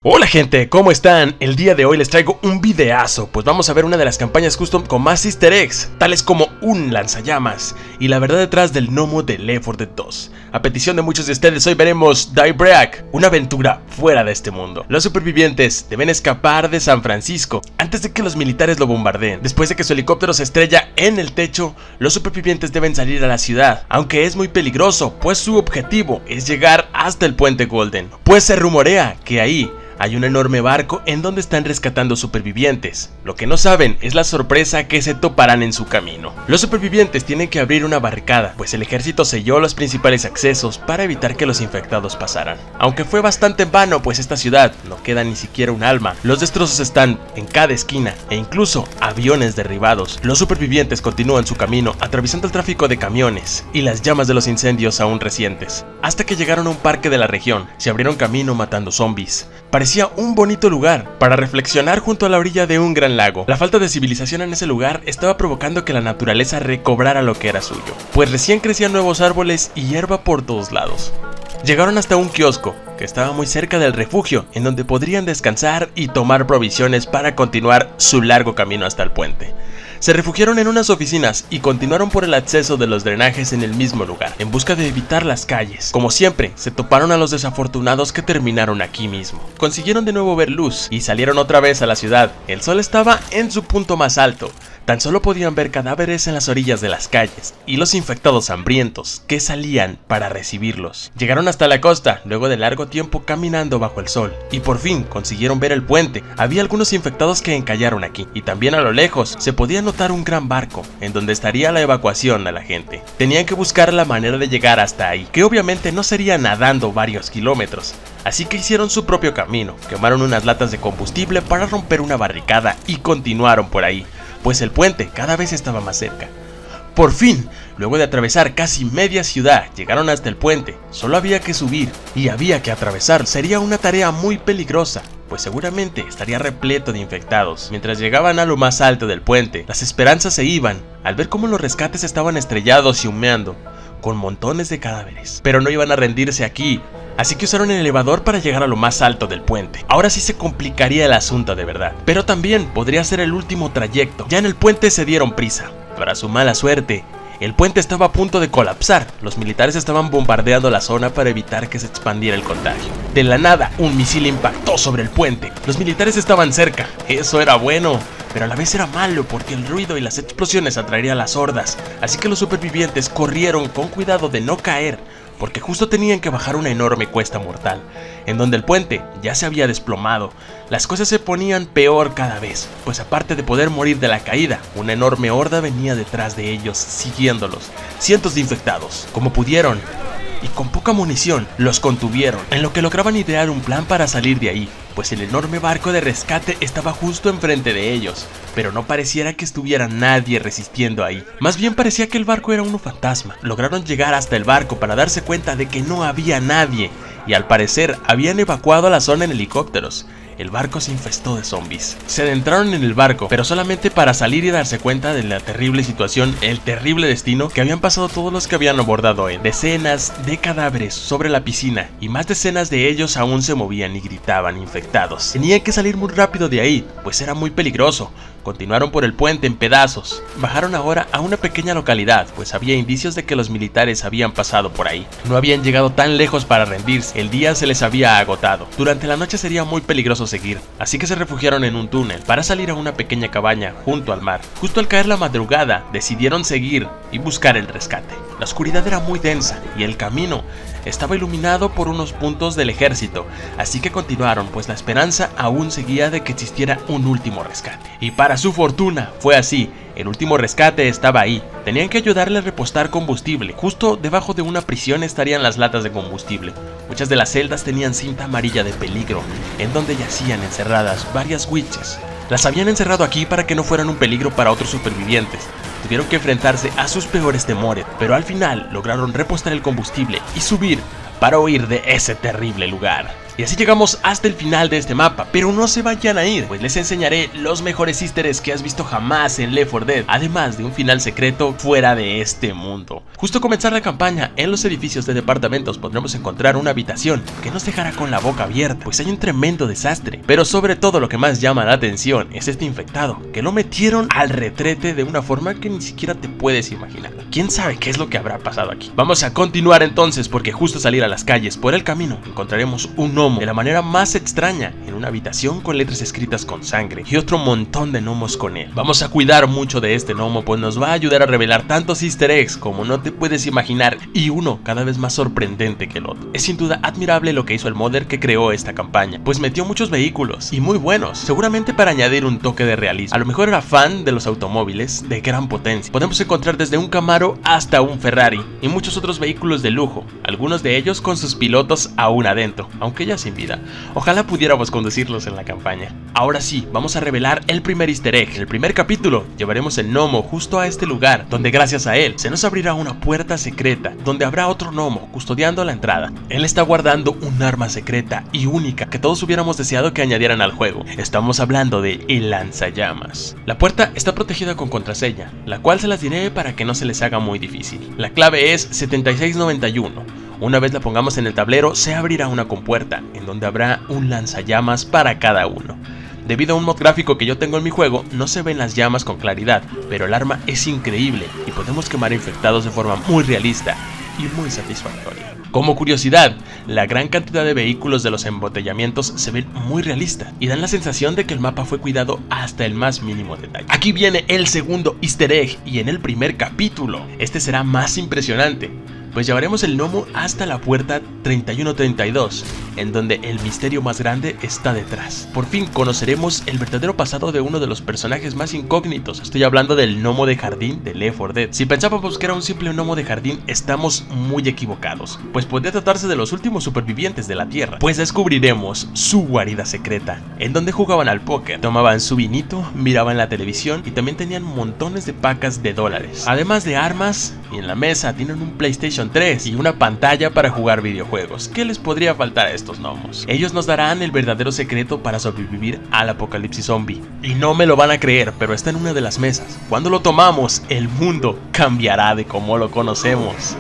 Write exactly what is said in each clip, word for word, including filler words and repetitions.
Hola gente, ¿cómo están? El día de hoy les traigo un videazo, pues vamos a ver una de las campañas custom con más easter eggs, tales como un lanzallamas y la verdad detrás del gnomo de Left four Dead dos. A petición de muchos de ustedes hoy veremos Daybreak, una aventura fuera de este mundo. Los supervivientes deben escapar de San Francisco antes de que los militares lo bombardeen. Después de que su helicóptero se estrella en el techo, los supervivientes deben salir a la ciudad, aunque es muy peligroso, pues su objetivo es llegar hasta el puente Golden, pues se rumorea que ahí hay un enorme barco en donde están rescatando supervivientes. Lo que no saben es la sorpresa que se toparán en su camino. Los supervivientes tienen que abrir una barricada, pues el ejército selló los principales accesos para evitar que los infectados pasaran. Aunque fue bastante en vano, pues esta ciudad no queda ni siquiera un alma. Los destrozos están en cada esquina e incluso aviones derribados. Los supervivientes continúan su camino atravesando el tráfico de camiones y las llamas de los incendios aún recientes, hasta que llegaron a un parque de la región. Se abrieron camino matando zombies. Parecía un bonito lugar para reflexionar junto a la orilla de un gran lago. La falta de civilización en ese lugar estaba provocando que la naturaleza recobrara lo que era suyo, pues recién crecían nuevos árboles y hierba por todos lados. Llegaron hasta un kiosco que estaba muy cerca del refugio, en donde podrían descansar y tomar provisiones para continuar su largo camino hasta el puente. Se refugiaron en unas oficinas y continuaron por el acceso de los drenajes en el mismo lugar, en busca de evitar las calles. Como siempre, se toparon a los desafortunados que terminaron aquí mismo. Consiguieron de nuevo ver luz y salieron otra vez a la ciudad. El sol estaba en su punto más alto. Tan solo podían ver cadáveres en las orillas de las calles y los infectados hambrientos que salían para recibirlos. Llegaron hasta la costa luego de largo tiempo caminando bajo el sol y por fin consiguieron ver el puente. Había algunos infectados que encallaron aquí y también a lo lejos se podía notar un gran barco en donde estaría la evacuación a la gente. Tenían que buscar la manera de llegar hasta ahí, que obviamente no sería nadando varios kilómetros. Así que hicieron su propio camino, quemaron unas latas de combustible para romper una barricada y continuaron por ahí, pues el puente cada vez estaba más cerca. Por fin, luego de atravesar casi media ciudad, llegaron hasta el puente. Solo había que subir y había que atravesar. Sería una tarea muy peligrosa, pues seguramente estaría repleto de infectados. Mientras llegaban a lo más alto del puente, las esperanzas se iban al ver cómo los rescates estaban estrellados y humeando, con montones de cadáveres. Pero no iban a rendirse aquí, así que usaron el elevador para llegar a lo más alto del puente. Ahora sí se complicaría el asunto de verdad, pero también podría ser el último trayecto. Ya en el puente se dieron prisa. Para su mala suerte, el puente estaba a punto de colapsar. Los militares estaban bombardeando la zona para evitar que se expandiera el contagio. De la nada, un misil impactó sobre el puente. Los militares estaban cerca. Eso era bueno, pero a la vez era malo porque el ruido y las explosiones atraerían a las hordas. Así que los supervivientes corrieron con cuidado de no caer, porque justo tenían que bajar una enorme cuesta mortal, en donde el puente ya se había desplomado. Las cosas se ponían peor cada vez, pues aparte de poder morir de la caída, una enorme horda venía detrás de ellos, siguiéndolos. Cientos de infectados, como pudieron, y con poca munición, los contuvieron, en lo que lograban idear un plan para salir de ahí, pues el enorme barco de rescate estaba justo enfrente de ellos, pero no pareciera que estuviera nadie resistiendo ahí. Más bien parecía que el barco era uno fantasma. Lograron llegar hasta el barco para darse cuenta de que no había nadie, y al parecer habían evacuado a la zona en helicópteros. El barco se infestó de zombies. Se adentraron en el barco, pero solamente para salir y darse cuenta de la terrible situación, el terrible destino que habían pasado todos los que habían abordado en. Decenas de cadáveres sobre la piscina, y más decenas de ellos aún se movían y gritaban infectados. Tenían que salir muy rápido de ahí, pues era muy peligroso. Continuaron por el puente en pedazos. Bajaron ahora a una pequeña localidad, pues había indicios de que los militares habían pasado por ahí. No habían llegado tan lejos para rendirse, el día se les había agotado. Durante la noche sería muy peligroso seguir, así que se refugiaron en un túnel para salir a una pequeña cabaña junto al mar. Justo al caer la madrugada, decidieron seguir y buscar el rescate. La oscuridad era muy densa y el camino estaba iluminado por unos puntos del ejército, así que continuaron, pues la esperanza aún seguía de que existiera un último rescate. Y para su fortuna, fue así. El último rescate estaba ahí. Tenían que ayudarle a repostar combustible. Justo debajo de una prisión estarían las latas de combustible. Muchas de las celdas tenían cinta amarilla de peligro, en donde yacían encerradas varias witches. Las habían encerrado aquí para que no fueran un peligro para otros supervivientes. Tuvieron que enfrentarse a sus peores temores, pero al final lograron repostar el combustible y subir para huir de ese terrible lugar. Y así llegamos hasta el final de este mapa, pero no se vayan a ir, pues les enseñaré los mejores easter eggs que has visto jamás en Left four Dead, además de un final secreto fuera de este mundo. Justo comenzar la campaña, en los edificios de departamentos podremos encontrar una habitación que nos dejará con la boca abierta, pues hay un tremendo desastre. Pero sobre todo lo que más llama la atención es este infectado, que lo metieron al retrete de una forma que ni siquiera te puedes imaginar. ¿Quién sabe qué es lo que habrá pasado aquí? Vamos a continuar entonces, porque justo salir a las calles por el camino encontraremos un gnomo de la manera más extraña, en una habitación con letras escritas con sangre y otro montón de gnomos con él. Vamos a cuidar mucho de este gnomo, pues nos va a ayudar a revelar tantos easter eggs como no te puedes imaginar, y uno cada vez más sorprendente que el otro. Es sin duda admirable lo que hizo el modder que creó esta campaña, pues metió muchos vehículos y muy buenos, seguramente para añadir un toque de realismo. A lo mejor era fan de los automóviles de gran potencia. Podemos encontrar desde un Camaro hasta un Ferrari y muchos otros vehículos de lujo, algunos de ellos con sus pilotos aún adentro, aunque ya sin vida. Ojalá pudiéramos conducirlos en la campaña. Ahora sí, vamos a revelar el primer easter egg. En el primer capítulo llevaremos el gnomo justo a este lugar, donde gracias a él se nos abrirá una puerta secreta, donde habrá otro gnomo custodiando la entrada. Él está guardando un arma secreta y única que todos hubiéramos deseado que añadieran al juego. Estamos hablando de el lanzallamas. La puerta está protegida con contraseña, la cual se las diré para que no se les haga muy difícil. La clave es setenta y seis noventa y uno. Una vez la pongamos en el tablero, se abrirá una compuerta, en donde habrá un lanzallamas para cada uno. Debido a un mod gráfico que yo tengo en mi juego, no se ven las llamas con claridad, pero el arma es increíble y podemos quemar infectados de forma muy realista y muy satisfactoria. Como curiosidad, la gran cantidad de vehículos de los embotellamientos se ven muy realistas y dan la sensación de que el mapa fue cuidado hasta el más mínimo detalle. Aquí viene el segundo easter egg, y en el primer capítulo este será más impresionante, pues llevaremos el gnomo hasta la puerta treinta y uno treinta y dos, en donde el misterio más grande está detrás. Por fin conoceremos el verdadero pasado de uno de los personajes más incógnitos. Estoy hablando del gnomo de jardín de Left four Dead. Si pensábamos que era un simple gnomo de jardín, estamos muy equivocados, pues podría tratarse de los últimos supervivientes de la Tierra, pues descubriremos su guarida secreta, en donde jugaban al póker, tomaban su vinito, miraban la televisión y también tenían montones de pacas de dólares, además de armas, y en la mesa tienen un PlayStation tres y una pantalla para jugar videojuegos. ¿Qué les podría faltar a estos gnomos? Ellos nos darán el verdadero secreto para sobrevivir al apocalipsis zombie. Y no me lo van a creer, pero está en una de las mesas. Cuando lo tomamos, el mundo cambiará de como lo conocemos.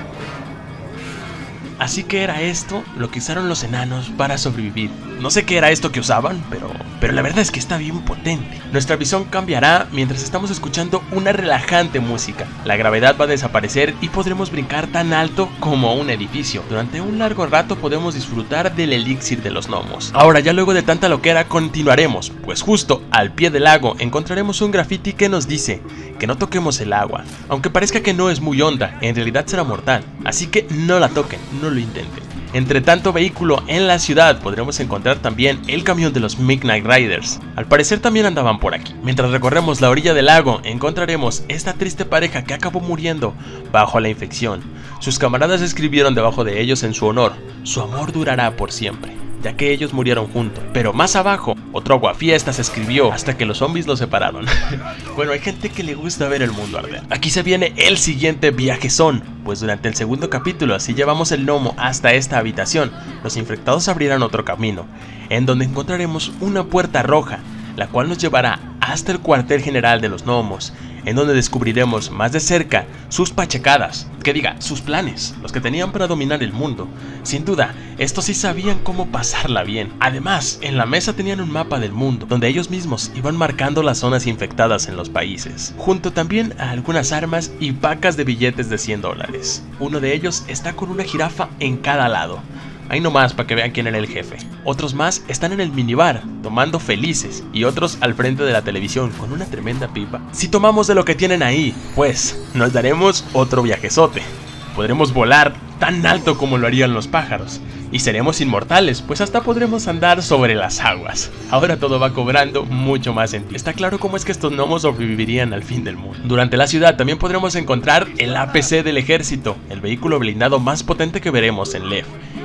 Así que era esto lo que usaron los enanos para sobrevivir. No sé qué era esto que usaban, pero, pero la verdad es que está bien potente. Nuestra visión cambiará mientras estamos escuchando una relajante música. La gravedad va a desaparecer y podremos brincar tan alto como un edificio. Durante un largo rato podemos disfrutar del elixir de los gnomos. Ahora, ya luego de tanta loquera, continuaremos, pues justo al pie del lago encontraremos un graffiti que nos dice que no toquemos el agua. Aunque parezca que no es muy honda, en realidad será mortal, así que no la toquen, no lo intenten. Entre tanto vehículo en la ciudad podremos encontrar también el camión de los Midnight Riders. Al parecer también andaban por aquí. Mientras recorremos la orilla del lago encontraremos esta triste pareja que acabó muriendo bajo la infección. Sus camaradas escribieron debajo de ellos en su honor: su amor durará por siempre, ya que ellos murieron juntos. Pero más abajo, otro aguafiestas escribió hasta que los zombies los separaron. Bueno, hay gente que le gusta ver el mundo arder. Aquí se viene el siguiente viajezón, pues durante el segundo capítulo, si llevamos el gnomo hasta esta habitación, los infectados abrirán otro camino, en donde encontraremos una puerta roja, la cual nos llevará hasta el cuartel general de los gnomos, en donde descubriremos más de cerca sus pachecadas, que diga, sus planes, los que tenían para dominar el mundo. Sin duda, estos sí sabían cómo pasarla bien. Además, en la mesa tenían un mapa del mundo, donde ellos mismos iban marcando las zonas infectadas en los países, junto también a algunas armas y pacas de billetes de cien dólares. Uno de ellos está con una jirafa en cada lado. Ahí nomás para que vean quién era el jefe. Otros más están en el minibar, tomando felices, y otros al frente de la televisión con una tremenda pipa. Si tomamos de lo que tienen ahí, pues nos daremos otro viajezote. Podremos volar tan alto como lo harían los pájaros, y seremos inmortales, pues hasta podremos andar sobre las aguas. Ahora todo va cobrando mucho más sentido. Está claro cómo es que estos gnomos sobrevivirían al fin del mundo. Durante la ciudad también podremos encontrar el A P C del ejército, el vehículo blindado más potente que veremos en Left.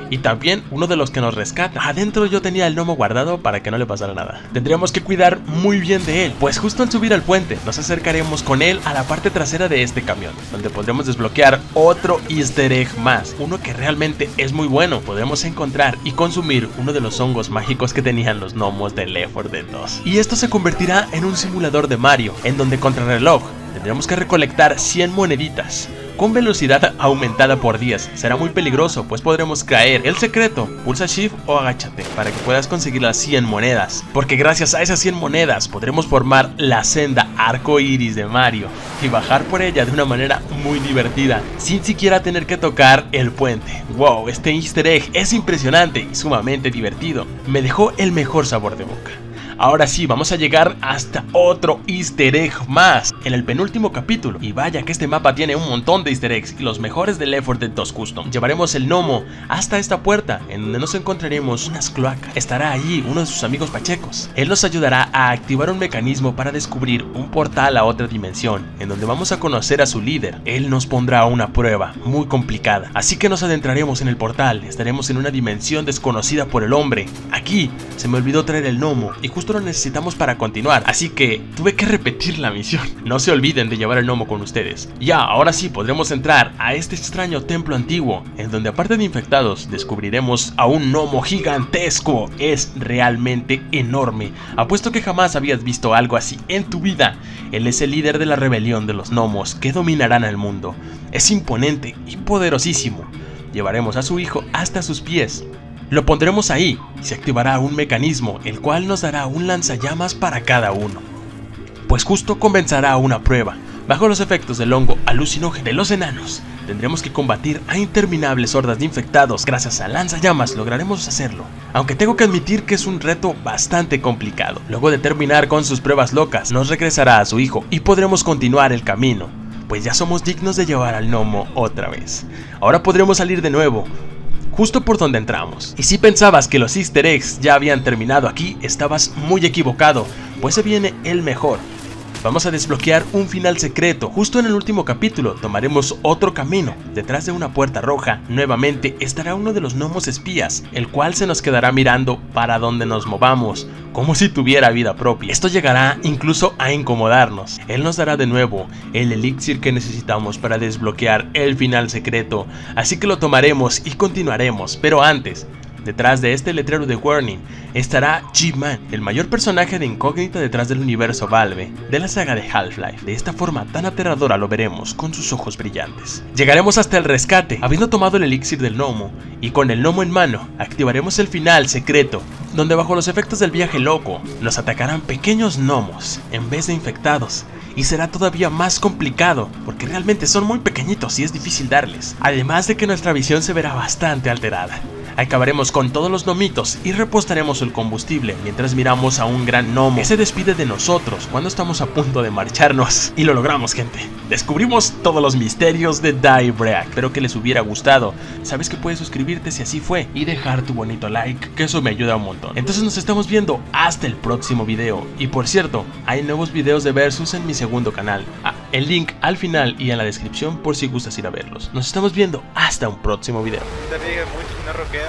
y también uno de los que nos rescata. Adentro yo tenía el gnomo guardado para que no le pasara nada. Tendríamos que cuidar muy bien de él, pues justo al subir al puente nos acercaremos con él a la parte trasera de este camión, donde podremos desbloquear otro easter egg más, uno que realmente es muy bueno. Podremos encontrar y consumir uno de los hongos mágicos que tenían los gnomos de Left four Dead dos. Y esto se convertirá en un simulador de Mario, en donde contra reloj tendremos que recolectar cien moneditas con velocidad aumentada por diez. Será muy peligroso, pues podremos caer. El secreto: pulsa Shift o agáchate para que puedas conseguir las cien monedas, porque gracias a esas cien monedas podremos formar la senda arco iris de Mario y bajar por ella de una manera muy divertida, sin siquiera tener que tocar el puente. Wow, este easter egg es impresionante y sumamente divertido. Me dejó el mejor sabor de boca. Ahora sí, vamos a llegar hasta otro easter egg más, en el penúltimo capítulo. Y vaya que este mapa tiene un montón de easter eggs y los mejores de Left four Dead dos Custom. Llevaremos el gnomo hasta esta puerta, en donde nos encontraremos unas cloacas. Estará allí uno de sus amigos pachecos. Él nos ayudará a activar un mecanismo para descubrir un portal a otra dimensión, en donde vamos a conocer a su líder. Él nos pondrá una prueba muy complicada, así que nos adentraremos en el portal. Estaremos en una dimensión desconocida por el hombre. Aquí se me olvidó traer el gnomo y justo lo necesitamos para continuar, así que tuve que repetir la misión. No se olviden de llevar el gnomo con ustedes. Ya, ahora sí podremos entrar a este extraño templo antiguo, en donde aparte de infectados descubriremos a un gnomo gigantesco. Es realmente enorme. Apuesto que jamás habías visto algo así en tu vida. Él es el líder de la rebelión de los gnomos que dominarán el mundo. Es imponente y poderosísimo. Llevaremos a su hijo hasta sus pies. Lo pondremos ahí y se activará un mecanismo, el cual nos dará un lanzallamas para cada uno. Pues justo comenzará una prueba. Bajo los efectos del hongo alucinógeno de los enanos, tendremos que combatir a interminables hordas de infectados. Gracias al lanzallamas lograremos hacerlo, aunque tengo que admitir que es un reto bastante complicado. Luego de terminar con sus pruebas locas, nos regresará a su hijo y podremos continuar el camino, pues ya somos dignos de llevar al gnomo otra vez. Ahora podremos salir de nuevo, justo por donde entramos. Y si pensabas que los easter eggs ya habían terminado aquí, estabas muy equivocado, pues se viene el mejor. Vamos a desbloquear un final secreto. Justo en el último capítulo tomaremos otro camino. Detrás de una puerta roja nuevamente estará uno de los gnomos espías, el cual se nos quedará mirando para donde nos movamos, como si tuviera vida propia. Esto llegará incluso a incomodarnos. Él nos dará de nuevo el elixir que necesitamos para desbloquear el final secreto, así que lo tomaremos y continuaremos. Pero antes, detrás de este letrero de warning estará G-Man, el mayor personaje de incógnita detrás del universo Valve de la saga de Half-Life. De esta forma tan aterradora lo veremos con sus ojos brillantes. Llegaremos hasta el rescate, habiendo tomado el elixir del gnomo, y con el gnomo en mano activaremos el final secreto, donde bajo los efectos del viaje loco nos atacarán pequeños gnomos en vez de infectados. Y será todavía más complicado, porque realmente son muy pequeñitos y es difícil darles. Además de que nuestra visión se verá bastante alterada. Acabaremos con todos los gnomitos y repostaremos el combustible mientras miramos a un gran gnomo que se despide de nosotros cuando estamos a punto de marcharnos. Y lo logramos, gente. Descubrimos todos los misterios de Die Break. Espero que les hubiera gustado. Sabes que puedes suscribirte si así fue y dejar tu bonito like, que eso me ayuda un montón. Entonces nos estamos viendo hasta el próximo video. Y por cierto, hay nuevos videos de Versus en mi segundo canal. Ah, el link al final y en la descripción por si gustas ir a verlos. Nos estamos viendo hasta un próximo video. Te ríe mucho una roquea.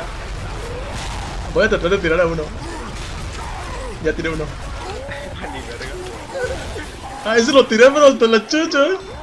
Voy a tratar de tirar a uno. Ya tiré uno. Ni verga. Ah, ese lo tiré pero hasta la chucha.